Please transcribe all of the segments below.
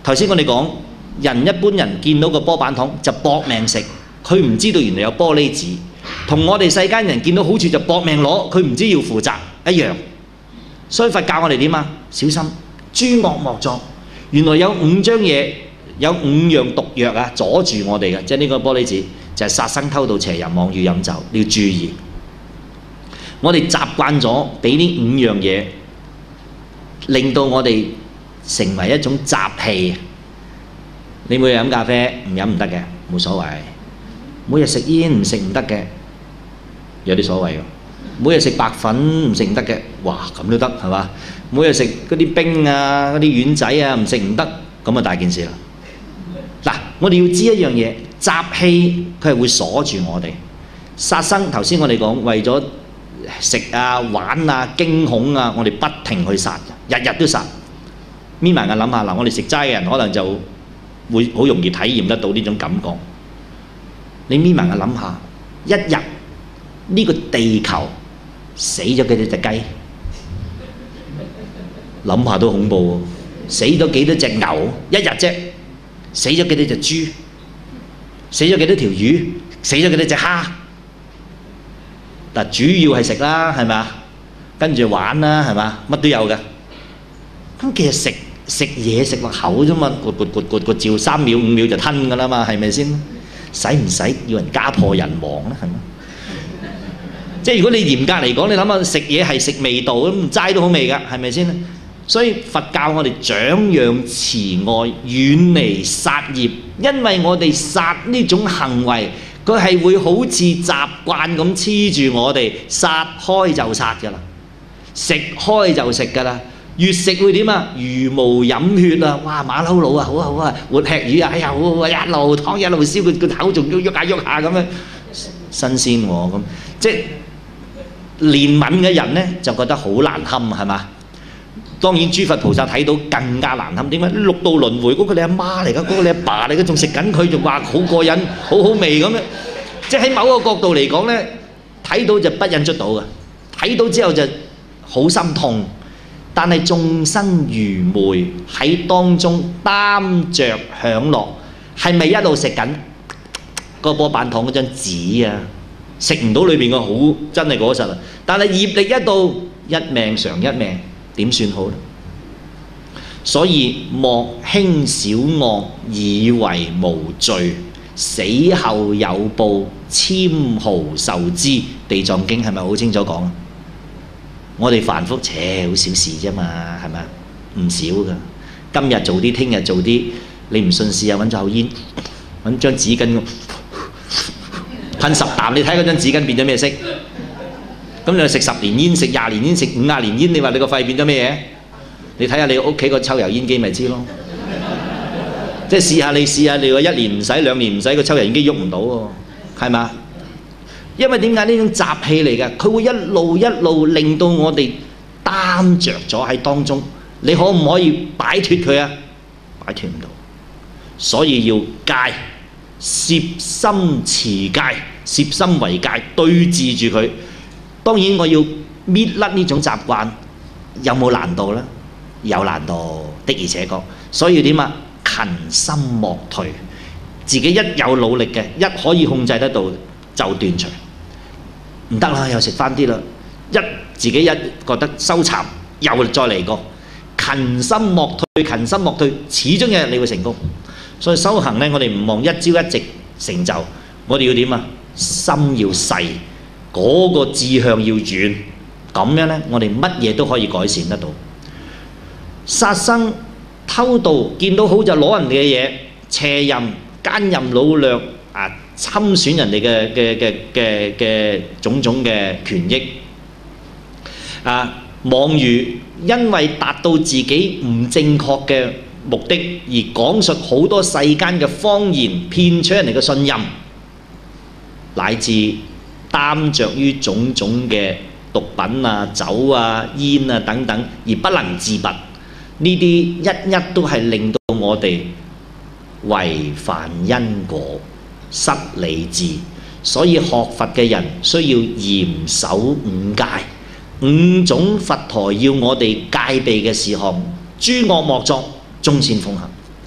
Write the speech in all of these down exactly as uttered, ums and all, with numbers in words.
頭先我哋講人一般人見到個波板糖就搏命食，佢唔知道原來有玻璃紙。同我哋世間人見到好處就搏命攞，佢唔知要負責一樣。所以佛教我哋點啊？小心諸惡莫作。原來有五張嘢，有五樣毒藥啊，阻住我哋嘅，即係呢個玻璃紙就係殺生、偷盜、邪淫、妄語、飲酒，你要注意。我哋習慣咗俾呢五樣嘢，令到我哋成為一種習氣。你每日飲咖啡唔飲唔得嘅，冇所謂。每日食煙唔食唔得嘅，有啲所謂㗎。每日食白粉唔食唔得嘅，哇咁都得係嘛？每日食嗰啲冰啊、嗰啲丸仔啊唔食唔得，咁啊大件事啦。嗱，我哋要知一樣嘢，習氣佢係會鎖住我哋。殺生頭先我哋講為咗食啊、玩啊、驚恐啊，我哋不停去殺，日日都殺。眯埋眼諗下，嗱，我哋食齋嘅人可能就會好容易體驗得到呢種感覺。你眯埋眼諗下，一日呢個地球死咗幾多隻雞？諗下都恐怖喎！死咗幾多隻牛？一日啫，死咗幾多隻豬？死咗幾多條魚？死咗幾多隻蝦？嗱，主要係食啦，係咪啊？跟住玩啦，係嘛？乜都有嘅。咁其實食食嘢食落口啫嘛，咕咕咕咕咕照三秒五秒就吞㗎啦嘛，係咪先？使唔使要人家破人亡咧？係咪？即係如果你嚴格嚟講，你諗下食嘢係食味道，咁齋都好味㗎，係咪先？所以佛教我哋長養慈愛，遠離殺業，因為我哋殺呢種行為，佢係會好似習慣咁黐住我哋，殺開就殺㗎啦，食開就食㗎啦。越食會點啊？茹毛飲血啊！哇，馬騮佬啊，好啊好啊，活吃魚啊！哎呀，好好啊，一路劏一路燒，佢個口仲喐下喐下咁樣，新鮮喎咁。即係憐憫嘅人咧，就覺得好難堪，係嘛？當然諸佛菩薩睇到更加難堪。點解？六道輪迴嗰個你阿媽嚟㗎，嗰個你阿爸嚟㗎，仲食緊佢，仲話好過癮，好好味咁樣。即係喺某個角度嚟講咧，睇到就不忍卒睹嘅，睇到之後就好心痛。但係眾生愚昧喺當中擔着享樂，係咪一路食緊個波板糖嗰張紙啊？食唔到裏邊個好真係果實啊！但係業力一到，一命償一命，點算好呢？所以莫輕小惡，以為無罪，死後有報，纖毫受之。地藏經係咪好清楚講啊？我哋凡夫，切好小事啫嘛，係咪啊？唔少噶。今日做啲，聽日做啲，你唔信試下揾咗口煙，揾張紙巾噴十啖，你睇嗰張紙巾變咗咩色？咁你食十年煙，食廿年煙，食五廿年煙，你話你個肺變咗咩嘢？你睇下你屋企個抽油煙機咪知咯。即係試下你試下，你話一年唔使，兩年唔使，個抽油煙機喐唔到喎，係嘛？因為點解呢種習氣嚟嘅？佢會一路一路令到我哋擔着咗喺當中。你可唔可以擺脫佢啊？擺脫唔到，所以要戒，攝心持戒，攝心為戒，對治住佢。當然我要搣甩呢種習慣，有冇難度呢？有難度的而且確。所以點啊？勤心莫退，自己一有努力嘅，一可以控制得到就斷除。唔得啦，又食翻啲啦。一自己一覺得收殘，又再嚟過。勤心莫退，勤心莫退，始終有日你會成功。所以修行呢，我哋唔望一朝一夕成就，我哋要點啊？心要細，嗰個志向要遠，咁樣呢，我哋乜嘢都可以改善得到。殺生、偷盜，見到好就攞人哋嘅嘢，邪淫、奸淫、擄掠啊！侵損人哋嘅嘅嘅嘅嘅種種嘅權益啊！妄語，因為達到自己唔正確嘅目的而講述好多世間嘅謊言，騙取人哋嘅信任，乃至擔着於種種嘅毒品啊、酒啊、煙啊等等，而不能自拔。呢啲一一都係令到我哋違反因果，失理智。所以學佛嘅人需要嚴守五戒，五種佛陀要我哋戒備嘅事項，諸惡莫作，眾善奉行。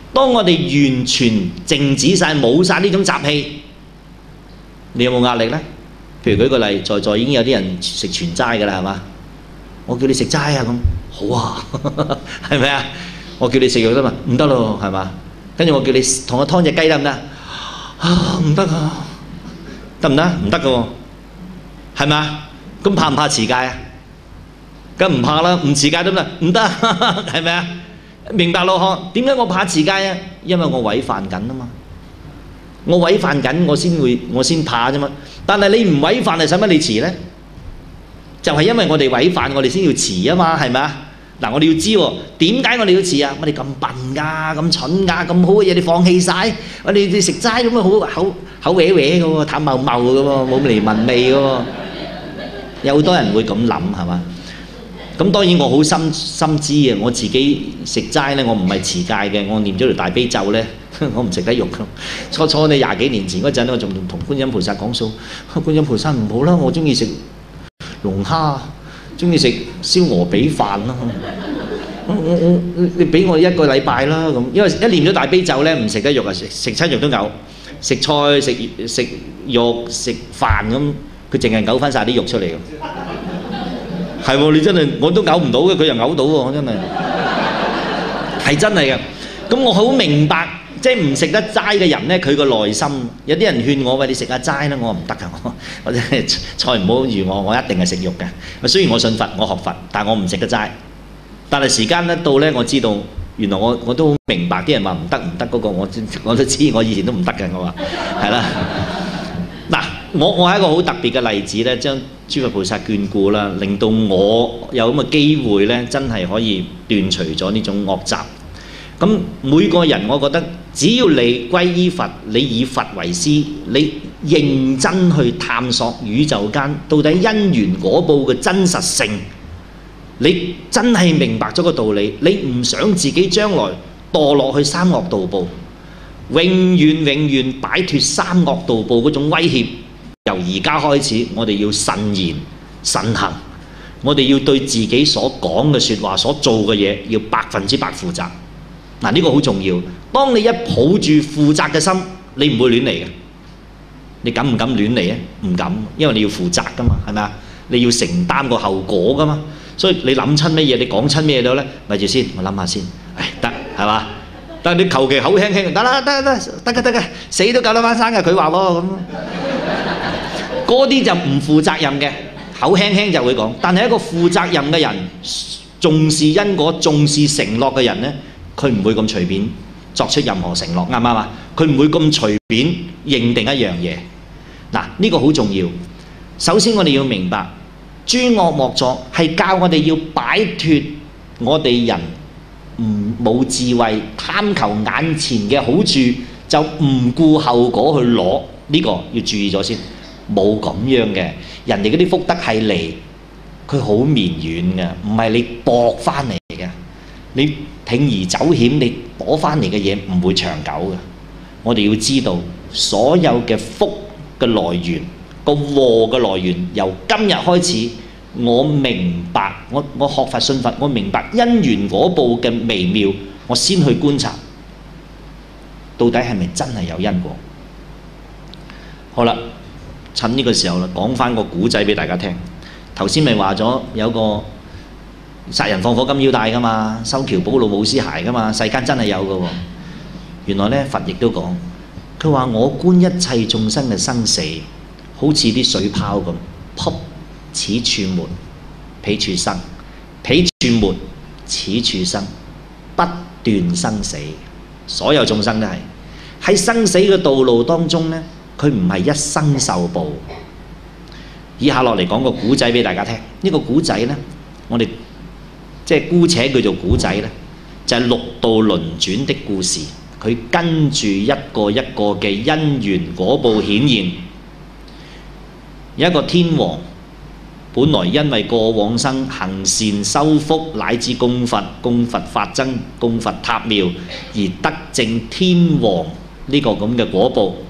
當我哋完全靜止晒，冇晒呢種雜氣，你有冇壓力呢？譬如舉個例，在座已經有啲人食全齋㗎啦，係嘛？我叫你食齋啊，咁好啊，係咪啊？我叫你食肉得嘛？唔得咯，係嘛？跟住我叫你同我劏隻雞得唔得？啊，唔得啊，得唔得？唔得㗎喎，係嘛？咁怕唔怕持戒啊？梗唔怕啦，唔持戒得唔得？唔得，係咪啊？明白咯？點解我怕持戒啊？因為我違犯緊啊嘛，我違犯緊，我先會我先怕啫嘛。但係你唔違犯，係使乜你持呢？就係因為我哋違犯，我哋先要持啊嘛，係咪啊？嗱，我哋要知喎，點解我哋要持啊？乜你咁笨㗎，咁蠢㗎，咁好嘅嘢你放棄晒？我哋你食齋咁樣好口口歪歪嘅喎，淡茂茂嘅喎，冇嚟聞味嘅喎。有好多人會咁諗係嘛？咁當然我好深深知嘅，我自己食齋咧，我唔係持戒嘅，我念咗條大悲咒咧，我唔食得肉嘅。初初你廿幾年前嗰陣，我仲同觀音菩薩講數，觀音菩薩唔好啦，我中意食龍蝦，中意食燒鵝髀飯啦。我我你俾我一個禮拜啦咁，因為一念咗大悲咒咧，唔食得肉啊，食食親肉都嘔，食菜食食肉食飯咁，佢淨係嘔翻晒啲肉出嚟㗎。係喎，你真係我都嘔唔到嘅，佢又嘔到喎，我真係係真係嘅。咁我好明白，即係唔食得齋嘅人咧，佢個內心有啲人勸我喂，你食下齋啦，我話唔得㗎，我我真係菜唔好預我，我一定係食肉嘅。雖然我信佛，我學佛，但係我唔食得齋。但係時間一到咧，我知道原來我我都好明白啲人話唔得唔得嗰個，我我都知，我以前都唔得嘅，我話係啦。嗱，我我係一個好特別嘅例子咧，將諸佛菩薩眷顧啦，令到我有咁嘅機會咧，真係可以斷除咗呢種惡習。咁每個人，我覺得只要你歸依佛，你以佛為師，你認真去探索宇宙間到底因緣果報嘅真實性，你真係明白咗個道理，你唔想自己將來墮落去三惡道報，永遠永遠擺脫三惡道報嗰種威脅。由而家開始，我哋要慎言慎行，我哋要對自己所講嘅説話、所做嘅嘢，要百分之百負責。嗱，呢個好重要。當你一抱住負責嘅心，你唔會亂嚟嘅。你敢唔敢亂嚟啊？唔敢，因為你要負責噶嘛，係咪啊？你要承擔個後果噶嘛。所以你諗親乜嘢，你講親咩嘢咧？咪住先，我諗下先。唉，得係嘛？但係你求其口輕輕，得啦，得得得嘅得嘅，死都救得翻生嘅。佢話喎咁。嗰啲就唔負責任嘅，口輕輕就會講。但係一個負責任嘅人，重視因果、重視承諾嘅人呢，佢唔會咁隨便作出任何承諾，啱唔啱啊？佢唔會咁隨便認定一樣嘢。嗱，呢個好重要。首先我哋要明白，諸惡莫作係教我哋要擺脫我哋人唔冇智慧，貪求眼前嘅好處，就唔顧後果去攞。呢個要注意咗先。冇咁樣嘅，人哋嗰啲福德係嚟，佢好綿軟嘅，唔係你搏翻嚟嘅。你鋌而走險，你攞翻嚟嘅嘢唔會長久嘅。我哋要知道，所有嘅福嘅來源，個禍嘅來源，由今日開始，我明白，我我學佛信佛，我明白因緣果報嘅微妙，我先去觀察，到底係咪真係有因果？好啦。趁呢個時候啦，講翻個古仔俾大家聽。頭先咪話咗有個殺人放火金腰帶噶嘛，修橋補路冇屍骸噶嘛，世間真係有噶喎。原來咧，佛亦都講，佢話我觀一切眾生嘅生死，好似啲水泡咁，噗，此處沒，彼處生，彼處沒，此處生，不斷生死。所有眾生都係喺生死嘅道路當中咧。佢唔係一生受報。以下落嚟講個古仔俾大家聽。呢個古仔呢，我哋即係姑且叫做古仔呢，就係六道輪轉的故事。佢跟住一個一個嘅因緣果報顯現。有一個天王，本來因為過往生行善修福，乃至供佛、供佛法僧、供佛塔廟，而得證天王呢個咁嘅果報。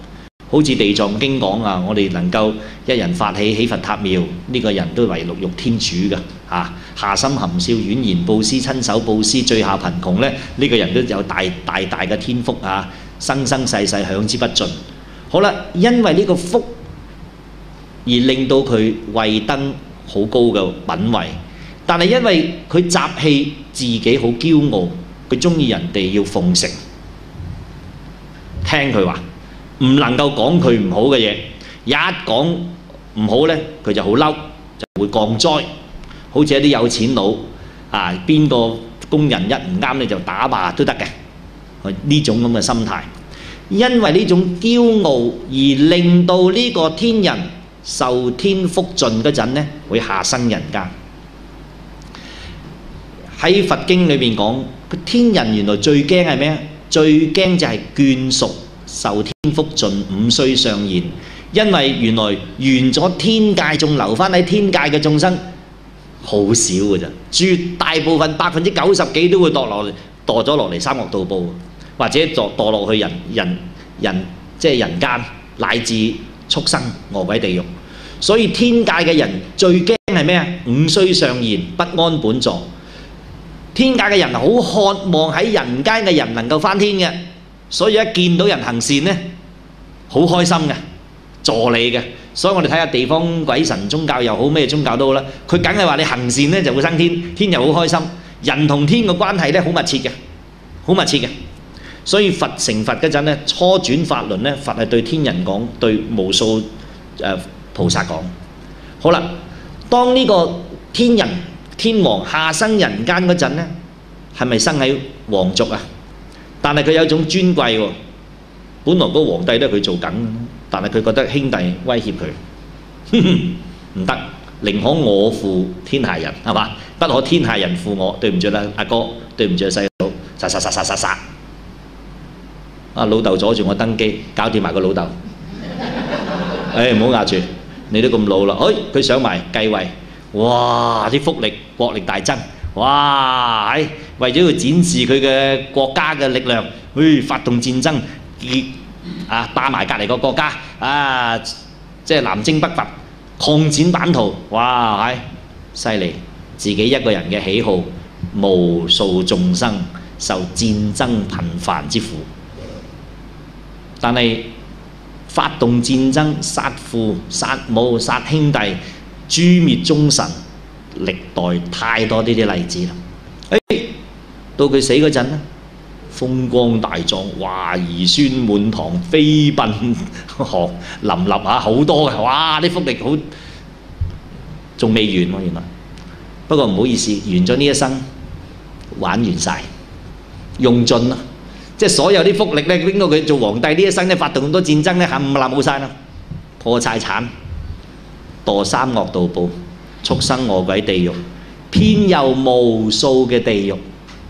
好似地藏經講啊，我哋能夠一人發起起佛塔廟，呢、這個人都為六欲天主嘅嚇。下心含笑婉言佈施，親手佈施，最下貧窮咧，呢、這個人都有大大大嘅天福啊，生生世世享之不盡。好啦，因為呢個福而令到佢位登好高嘅品位，但係因為佢習氣自己好驕傲，佢中意人哋要奉承，聽佢話，唔能夠講佢唔好嘅嘢，一講唔好呢，佢就好嬲，就會降災。好似一啲有錢佬啊，邊個工人一唔啱你就打罵都得嘅，呢種咁嘅心態。因為呢種驕傲而令到呢個天人受天福盡嗰陣呢，會下生人間。喺佛經裏面講，天人原來最驚係咩？最驚就係眷屬受天福盡，五衰相現。因為原來完咗天界，仲留翻喺天界嘅眾生好少嘅咋，絕大部分百分之九十幾都會墮落墮咗落嚟三惡道報，或者墮墮落去人人人即係人間，乃至畜生餓鬼地獄。所以天界嘅人最驚係咩啊？五衰相現，不安本座。天界嘅人好渴望喺人間嘅人能夠翻天嘅，所以一見到人行善呢，好開心嘅，助你嘅。所以我哋睇下地方鬼神宗教又好，咩宗教都好啦，佢梗係話你行善呢就會升天，天又好開心。人同天嘅關係呢，好密切嘅，好密切嘅。所以佛成佛嗰陣呢，初轉法輪呢，佛係對天人講，對無數誒、呃、菩薩講。好啦，當呢個天人天王下生人間嗰陣呢，係咪生喺皇族啊？但係佢有一種尊貴喎，本來嗰個皇帝都係佢做緊，但係佢覺得兄弟威脅佢，唔得，寧可我負天下人，係嘛？不可天下人負我。對唔住啦，阿哥，對唔住細佬，殺殺殺殺殺殺！啊，老豆阻住我登基，搞掂埋個老豆。誒，唔好壓住，你都咁老啦。誒，佢上埋繼位，哇！啲福利國力大增，哇！係為咗要展示佢嘅國家嘅力量，去發動戰爭，結啊霸埋隔離個國家，啊即係南征北伐，擴展版圖，哇！係犀利，自己一個人嘅喜好，無數眾生受戰爭頻繁之苦。但係發動戰爭、殺父、殺母、殺兄弟、誅滅忠臣，歷代太多呢啲例子啦。誒，到佢死嗰陣咧，風光大壯，哇！兒孫滿堂，妃嬪學林立下，好多嘅，哇！啲福利好，仲未完喎原來。不過唔好意思，完咗呢一生，玩完晒，用盡啦。即係所有啲福利咧，經過佢做皇帝呢一生咧，發動咁多戰爭咧，冚唪唥冇晒啦，破晒產，墮三惡道報，畜生餓鬼地獄，遍遊無數嘅地獄，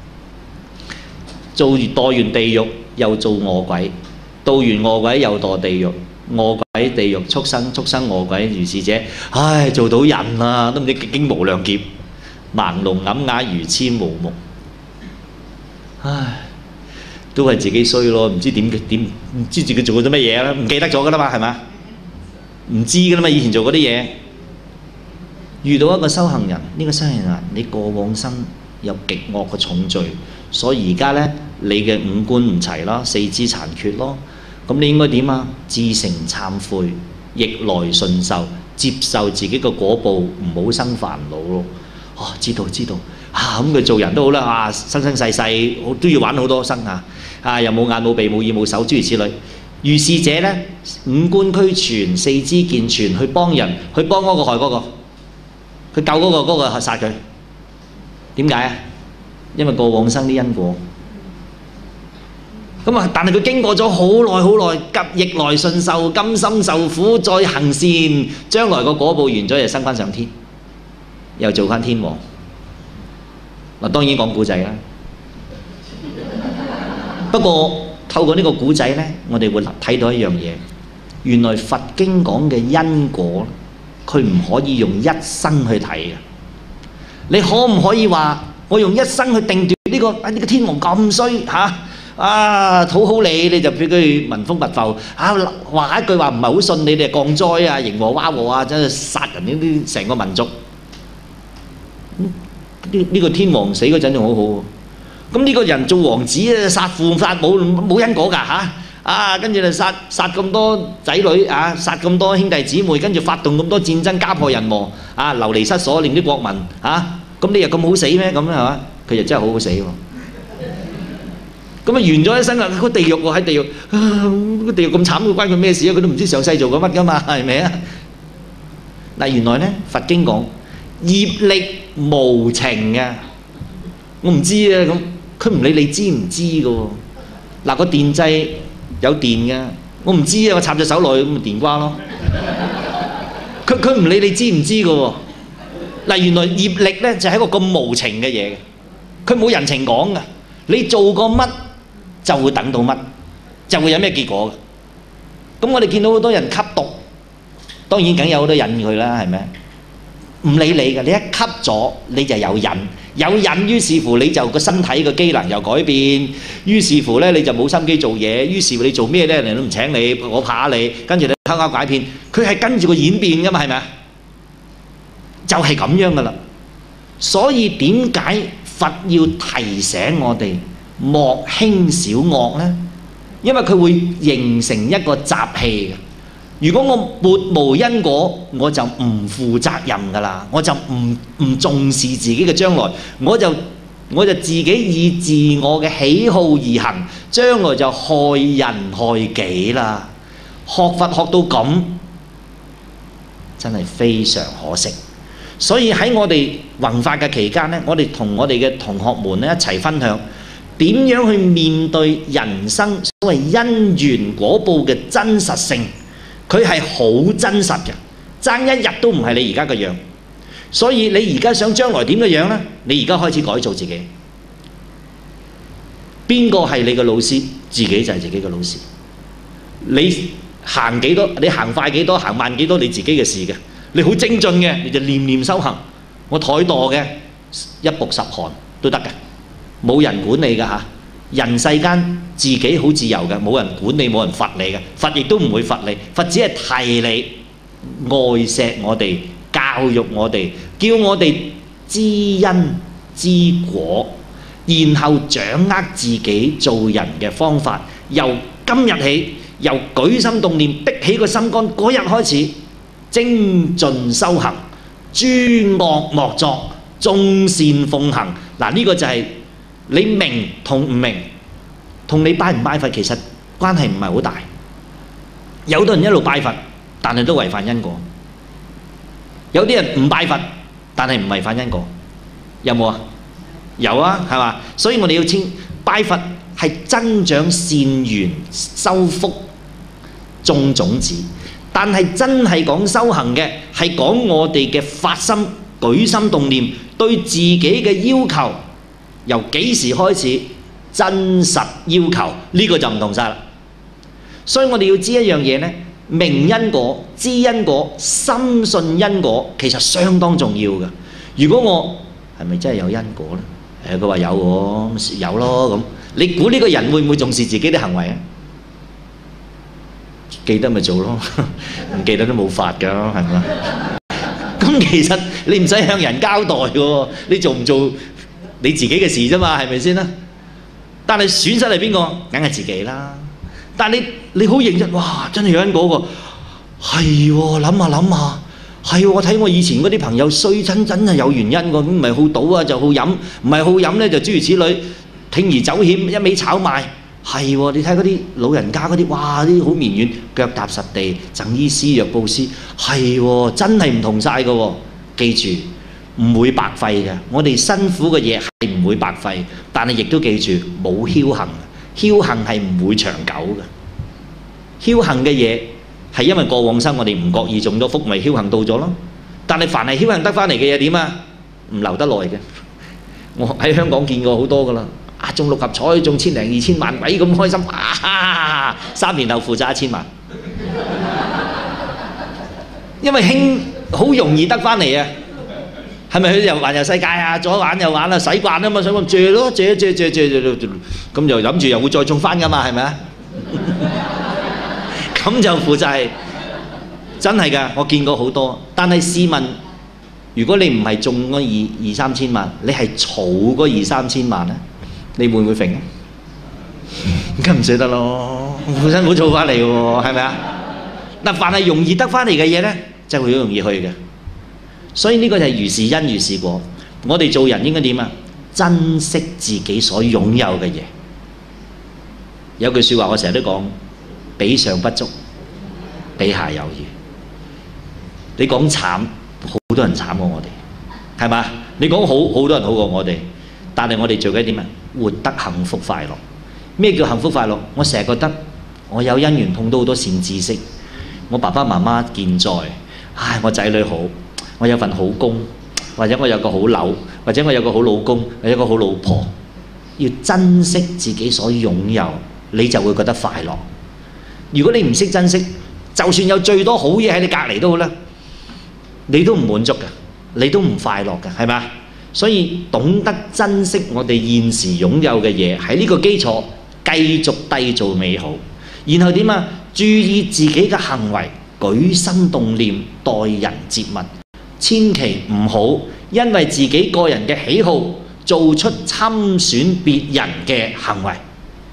做完墮完地獄又做餓鬼，墮完餓鬼又墮地獄，餓鬼地獄畜生，畜生餓鬼如是者，唉，做到人啊，都唔知幾經無量劫，盲聾啞啞如痴無目，唉。都係自己衰咯，唔知點點唔知自己做過啲乜嘢啦，唔記得咗噶啦嘛，係嘛？唔知噶啦嘛，以前做嗰啲嘢。遇到一個修行人，呢、這個修行人你過往生有極惡嘅重罪，所以而家呢，你嘅五官唔齊啦，四肢殘缺咯，咁你應該點啊？至誠懺悔，逆來順受，接受自己嘅果報，唔好生煩惱咯。哦，知道知道。啊，咁佢做人都好啦，啊，生生世世都要玩好多生啊，啊，又冇眼冇鼻冇耳冇手，諸如此類。如是者呢，五官俱全，四肢健全，去幫人，去幫嗰個害嗰個，佢救嗰個嗰個殺佢。點解啊？因為過往生啲因果。咁啊，但係佢經過咗好耐好耐，急逆來順受，甘心受苦，再行善，將來個果報完咗，就升翻上天，又做翻天王。嗱，當然講古仔啦。不過透過呢個古仔呢，我哋會睇到一樣嘢，原來佛經講嘅因果，佢唔可以用一生去睇嘅。你可唔可以話我用一生去定奪呢個啊呢個天王咁衰嚇？ 啊討好你，你就俾佢民風密浮啊，話一句話唔係好信你，你就降災啊、刑禍蛙禍啊，真係殺人呢啲成個民族。呢呢個天王死嗰陣仲好好喎，咁呢個人做王子啊，殺父殺母冇因果㗎嚇。啊，跟住就殺殺咁多仔女啊，殺咁多兄弟姊妹，跟住發動咁多戰爭，家破人亡啊，流離失所，令啲國民啊，咁你又咁好死咩？咁係嘛？佢就真係好好死喎。咁啊完咗一生啦，個地獄喎喺地獄，個地獄咁慘，佢關佢咩事啊？佢都唔知上世做過乜㗎嘛，係咪啊？嗱，原來咧佛經講業力無情嘅，我唔知啊咁，佢唔理你知唔知㗎喎。嗱，個電掣有電嘅，我唔知啊，我插隻手落去咁咪電瓜咯。佢佢唔理你知唔知㗎喎。嗱，原來業力咧就係一個咁無情嘅嘢嘅，佢冇人情講㗎。你做過乜就會等到乜，就會有咩結果嘅。咁我哋見到好多人吸毒，當然梗有好多引佢啦，係咪？唔理你嘅，你一吸咗你就有癮，有癮於是乎你就個身體嘅機能又改變，於是乎咧你就冇心機做嘢，於是乎你做咩咧人都唔請你，我怕你，跟住你偷呃拐騙，佢係跟住個演變㗎嘛，係咪啊？就係咁樣㗎啦。所以點解佛要提醒我哋莫輕小惡呢？因為佢會形成一個習氣嘅。如果我撥無因果，我就唔負責任㗎啦，我就唔唔重視自己嘅將來，我就我就自己以自我嘅喜好而行，將來就害人害己啦。學佛學到咁，真係非常可惜。所以喺我哋弘法嘅期間呢，我哋同我哋嘅同學們咧一齊分享點樣去面對人生所謂因緣果報嘅真實性。佢係好真實嘅，爭一日都唔係你而家嘅樣。所以你而家想將來點嘅樣呢？你而家開始改造自己。邊個係你嘅老師？自己就係自己嘅老師。你行幾多？你行快幾多？行慢幾多？你自己嘅事嘅。你好精進嘅，你就念念修行。我怠惰嘅，一曝十寒都得嘅，冇人管你㗎嚇。人世間自己好自由嘅，冇人管你，冇人罰你嘅。佛亦都唔會罰你，佛只係提你、愛錫我哋、教育我哋，叫我哋知因知果，然後掌握自己做人嘅方法。由今日起，由舉心動念的起個心肝嗰日開始，精進修行，諸惡莫作，眾善奉行。嗱，呢個就係你明同唔明，同你拜唔拜佛其實關係唔係好大。有啲人一路拜佛，但係都違反因果；有啲人唔拜佛，但係唔違反因果。有冇啊？有啊，係嘛？所以我哋要清拜佛係增長善緣、修福、種種子。但係真係講修行嘅，係講我哋嘅發心、舉心動念，對自己嘅要求。由幾時開始真實要求呢個就唔同晒啦。所以我哋要知一樣嘢呢，明因果、知因果、深信因果，其實相當重要嘅。如果我係咪真係有因果呢？誒，佢話有喎，有咯咁。你估呢個人會唔會重視自己啲行為啊？記得咪做咯，唔記得都冇法㗎，係咪？咁其實你唔使向人交代嘅，你做唔做？你自己嘅事啫嘛，係咪先啦？但係損失係邊個？梗係自己啦。但係你你好認真，哇！真係有因果喎，係喎，諗下諗下，係喎。我睇我以前嗰啲朋友衰真真係有原因喎，咁唔係好賭啊，就好飲，唔係好飲咧就諸如此類，鋌而走險，一味炒賣，係喎。你睇嗰啲老人家嗰啲，哇！啲好綿軟，腳踏實地，贈醫施藥布施，係喎，真係唔同晒㗎喎。記住。唔會白費嘅，我哋辛苦嘅嘢係唔會白費，但係亦都記住冇僥倖，僥倖係唔會長久嘅。僥倖嘅嘢係因為過往生我哋唔覺意中咗福，咪僥倖到咗咯。但係凡係僥倖得翻嚟嘅嘢點啊？唔留得耐嘅。我喺香港見過好多噶啦，啊中六合彩中千零二千萬，鬼咁開心，啊三年後負責一千萬，因為輕好容易得翻嚟啊。 係咪去又環遊世界啊？左玩右玩啊，使慣啊嘛，想咁借咯，借借借借借，咁又諗住又會再中翻噶嘛，係咪啊？咁就負債，真係㗎，我見過好多。但係試問，如果你唔係中嗰二二三千萬，你係儲嗰二三千萬咧，你會唔會揈？梗唔捨得咯，好辛苦儲翻嚟喎，係咪啊？但凡係容易得翻嚟嘅嘢咧，就會好容易去嘅。所以呢個就係如是因如是果。我哋做人應該點啊？珍惜自己所擁有嘅嘢。有句説話我成日都講：比上不足，比下有餘。你講慘，好多人慘過我哋，係嘛？你講好，好多人好過我哋，但係我哋做緊點啊？活得幸福快樂。咩叫幸福快樂？我成日覺得我有因緣碰到好多善知識，我爸爸媽媽健在，唉，我仔女好，我有份好工，或者我有個好樓，或者我有個好老公，或者有個好老婆。要珍惜自己所擁有，你就會覺得快樂。如果你唔識珍惜，就算有最多好嘢喺你隔離都好啦，你都唔滿足嘅，你都唔快樂嘅，係咪？所以懂得珍惜我哋現時擁有嘅嘢，喺呢個基礎繼續締造美好。然後點啊？注意自己嘅行為，舉心動念，待人接物，千祈唔好因為自己個人嘅喜好做出侵損別人嘅行為。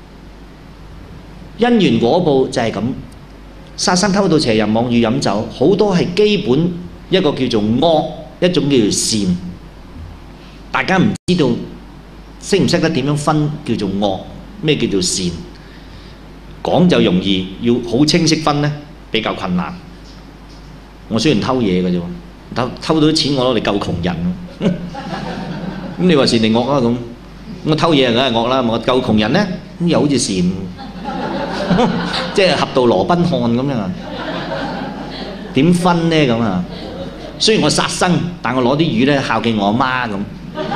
因緣果報就係咁，殺生偷盜邪淫妄語飲酒，好多係基本一個叫做惡，一種叫做善。大家唔知道識唔識得點樣分叫做惡，咩叫做善？講就容易，要好清晰分呢，比較困難。我雖然偷嘢嘅啫，偷偷到啲錢我攞嚟救窮人。咁你話善定惡啊？咁我偷嘢梗係惡啦，我救窮人呢，又好似善，即係俠盜羅賓漢咁樣。點分呢咁啊？雖然我殺生，但我攞啲魚咧孝敬我媽咁，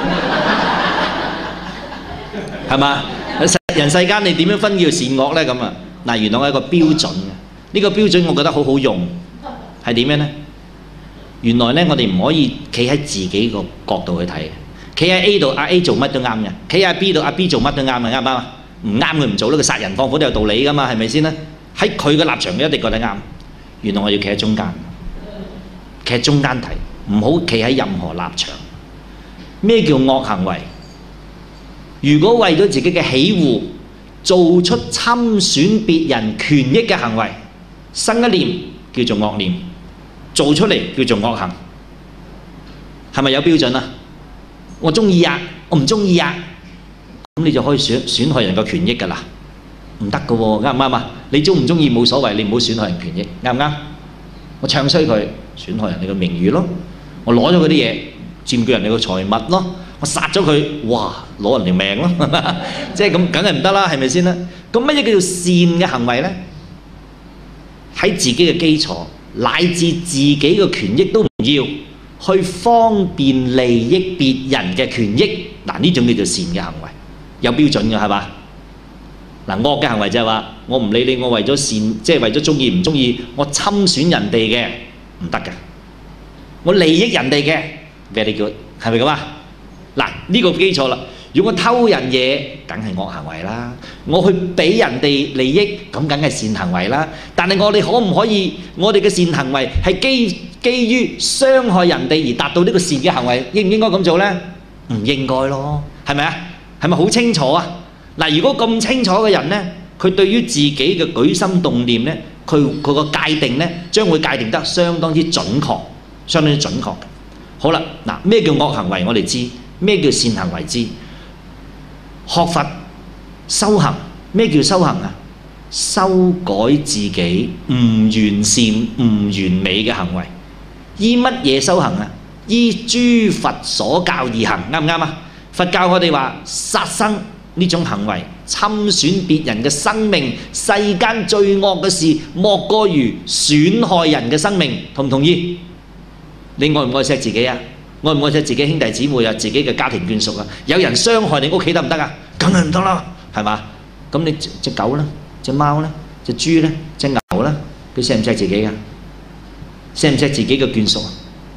係嘛？人世間你點樣分叫善惡咧？咁啊，嗱，原來我有一個標準嘅，呢個標準我覺得好好用，係點樣咧？原來咧，我哋唔可以企喺自己個角度去睇，企喺 A 度，阿 A 做乜都啱嘅；企喺 B 度，阿 B 做乜都啱嘅，啱唔啱啊？唔啱佢唔做咯，佢殺人放火都有道理噶嘛，係咪先咧？喺佢嘅立場，佢一定覺得啱。原來我要企喺中間，企喺中間睇，唔好企喺任何立場。咩叫惡行為？如果為咗自己嘅喜惡，做出侵損別人權益嘅行為，生一念叫做惡念，做出嚟叫做惡行，係咪有標準啊？我中意啊，我唔中意啊，咁你就可以損損害人嘅權益㗎啦，唔得㗎喎，啱唔啱啊？你中唔中意冇所謂，你唔好損害人權益，啱唔啱？我唱衰佢，損害人哋嘅名譽咯；我攞咗佢啲嘢，佔據人哋嘅財物咯。我殺咗佢，哇！攞人條命咯，即係咁，梗係唔得啦，係咪先啦？咁乜嘢叫做善嘅行為咧？喺自己嘅基礎，乃至自己嘅權益都唔要，去方便利益別人嘅權益，嗱，呢種叫做善嘅行為，有標準嘅係嘛？嗱，惡嘅行為就係話，我唔理你，我為咗善，即係為咗中意唔中意，我侵損人哋嘅唔得嘅，我利益人哋嘅 very good，係咪咁啊？嗱，呢個基礎啦。如果我偷人嘢，梗係惡行為啦；我去俾人哋利益，咁梗係善行為啦。但係我哋可唔可以，我哋嘅善行為係基基於傷害人哋而達到呢個善嘅行為？應唔應該咁做呢？唔應該咯，係咪啊？係咪好清楚啊？嗱，如果咁清楚嘅人呢，佢對於自己嘅舉心動念呢，佢佢個界定呢，將會界定得相當之準確，相當之準確嘅。好啦，嗱，咩叫惡行為？我哋知。咩叫善行為之？學佛修行，咩叫修行啊？修改自己唔完善、唔完美嘅行為。依乜嘢修行啊？依諸佛所教而行，啱唔啱啊？佛教我哋話殺生呢種行為，侵損別人嘅生命，世間最惡嘅事莫過於損害人嘅生命，同唔同意？你愛唔愛錫自己啊？愛唔愛錫自己兄弟姊妹啊？自己嘅家庭眷屬啊？有人傷害你屋企得唔得啊？梗係唔得啦，係嘛？咁你隻狗咧、隻貓咧、隻豬咧、隻牛咧，佢錫唔錫自己噶？錫唔錫自己嘅眷屬啊？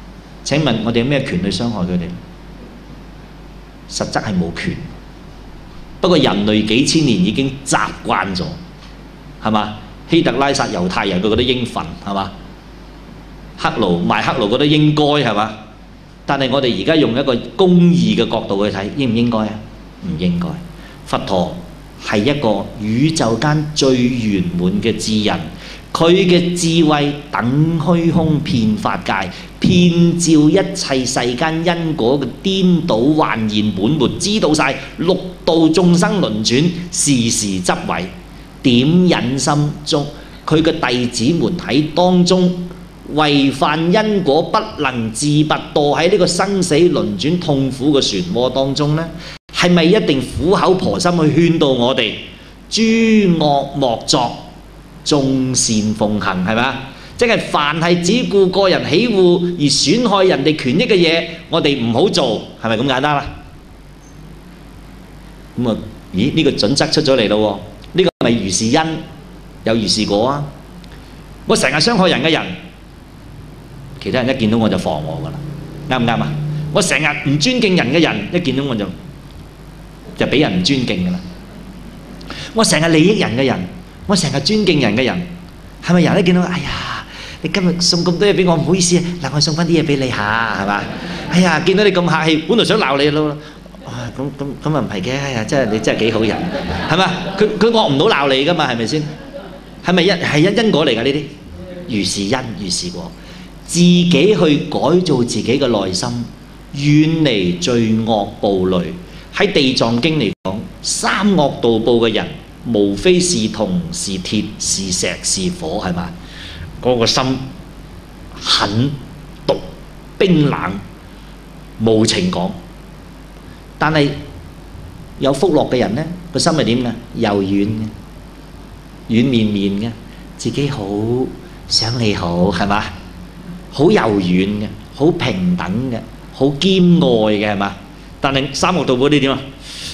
請問我哋有咩權去傷害佢哋？實質係冇權。不過人類幾千年已經習慣咗，係嘛？希特拉殺猶太人，佢覺得應份，係嘛？黑奴賣黑奴覺得應該，係嘛？但係我哋而家用一個公義嘅角度去睇，應唔應該啊？唔應該。佛陀係一個宇宙間最圓滿嘅智人，佢嘅智慧等虛空遍法界，遍照一切世間因果嘅顛倒幻現本末，知道晒六道眾生輪轉，時時執位，點引心中佢嘅弟子們喺當中違犯因果，不能自拔，墮喺呢個生死輪轉痛苦嘅漩渦當中呢？係咪一定苦口婆心去勸導我哋諸惡莫作，眾善奉行，係咪？即係凡係只顧個人喜惡而損害人哋權益嘅嘢，我哋唔好做，係咪咁簡單啦？咁啊，咦？呢個準則出咗嚟咯喎，呢個咪如是因有如是果啊！我成日傷害人嘅人，其他人一見到我就防我噶啦，啱唔啱啊？我成日唔尊敬人嘅人，一見到我就就俾人唔尊敬噶啦。我成日利益人嘅人，我成日尊敬人嘅人，係咪人一見到哎呀，你今日送咁多嘢俾我，唔好意思啊，嗱我送翻啲嘢俾你下，係嘛？哎呀，見到你咁客氣，本來想鬧你咯，啊咁咁咁啊唔係嘅，哎呀真係你真係幾好人，係嘛？佢佢惡唔到鬧你噶嘛，係咪先？係咪一係一因果嚟㗎呢啲？如是因如是果，自己去改造自己嘅內心，遠離罪惡暴戾。喺地藏經嚟講，三惡道報嘅人，無非是銅是鐵是石是火，係嘛？嗰、那個心狠毒冰冷無情講，但係有福樂嘅人呢，個心係點嘅？柔軟嘅，軟綿綿嘅，自己好想你好，係嘛？好柔軟嘅，好平等嘅，好兼愛嘅，係嘛？但係三惡道報啲點啊？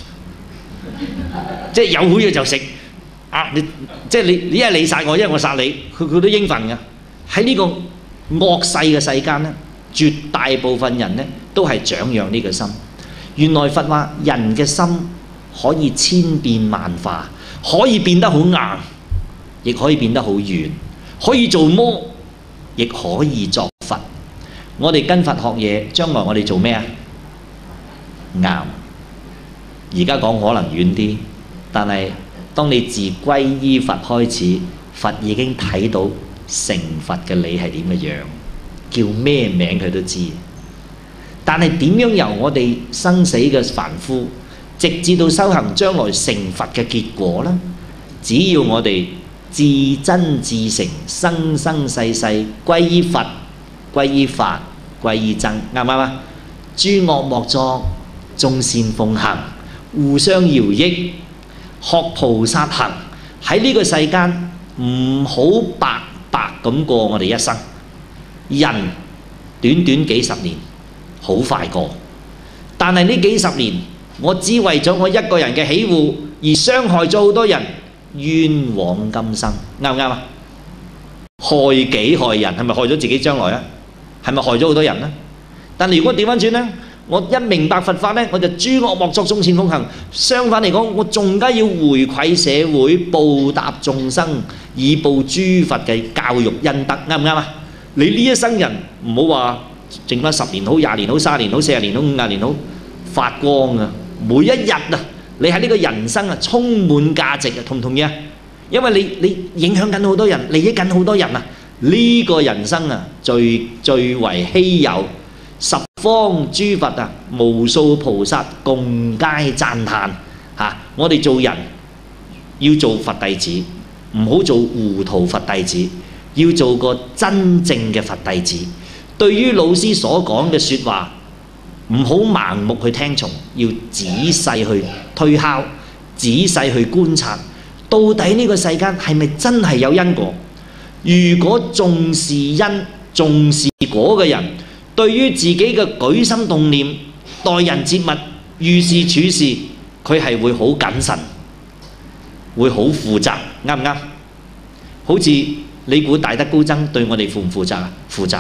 即係有好嘢就食啊！你即係你，你一係你殺我，一係我殺你，佢佢都應份㗎。喺呢個惡世嘅世間咧，絕大部分人咧都係長養呢個心。原來佛話人嘅心可以千變萬化，可以變得好硬，亦可以變得好軟，可以做魔，亦可以作佛。我哋跟佛學嘢，將來我哋做咩啊？硬。而家講可能遠啲，但係當你自歸依佛開始，佛已經睇到成佛嘅你係點嘅樣，叫咩名佢都知。但係點樣由我哋生死嘅凡夫，直至到修行將來成佛嘅結果呢？只要我哋自真自誠，生生世世歸依佛、歸依法、歸依僧，啱唔啱啊？諸惡莫作，眾善奉行，互相饒益，學菩薩行。喺呢個世間唔好白白咁過我哋一生。人短短幾十年好快過，但係呢幾十年我只為咗我一個人嘅喜惡而傷害咗好多人，冤枉今生，啱唔啱啊？害己害人，係咪害咗自己將來啊？係咪害咗好多人呢？但係如果調翻轉呢，我一明白佛法呢，我就諸惡莫作，眾善奉行。相反嚟講，我仲加要回饋社會，報答眾生，以報諸佛嘅教育恩德，啱唔啱啊？你呢一生人唔好話剩翻十年好、廿年好、三十年好、四十年好、五十年好，發光啊！每一日啊，你喺呢個人生啊，充滿價值啊，同唔同意啊？因為你你影響緊好多人，利益緊好多人啊！呢個人生啊，最最為稀有。十方諸佛啊，無數菩薩共皆讚歎嚇。我哋做人要做佛弟子，唔好做糊塗佛弟子，要做個真正嘅佛弟子。對於老師所講嘅説話，唔好盲目去聽從，要仔細去推敲，仔細去觀察，到底呢個世間係咪真係有因果？如果重視因、重視果嘅人，對於自己嘅舉心動念、待人接物、遇事處事，佢係會好謹慎，會好負責，啱唔啱？好似你估大德高僧對我哋負唔負責啊？負責。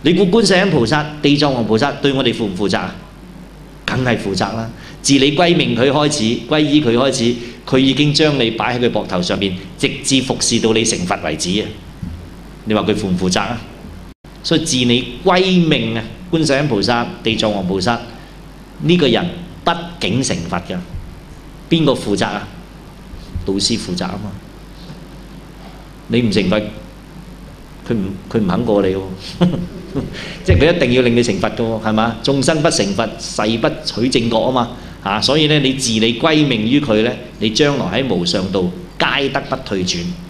你估觀世音菩薩、地藏王菩薩對我哋負唔負責啊？梗係負責啦！自你歸命佢開始，歸依佢開始，佢已經將你擺喺佢膊頭上面，直至服侍到你成佛為止啊！你話佢負唔負責啊？所以自你歸命啊，觀世音菩薩、地藏王菩薩呢個人畢竟成佛㗎，邊個負責啊？導師負責啊嘛！你唔成佛，佢唔佢唔肯過你喎，即係佢一定要令你成佛㗎喎，係嘛？眾生不成佛，誓不取正覺啊嘛嚇！所以咧，你自你歸命於佢咧，你將來喺無上道皆得不退轉。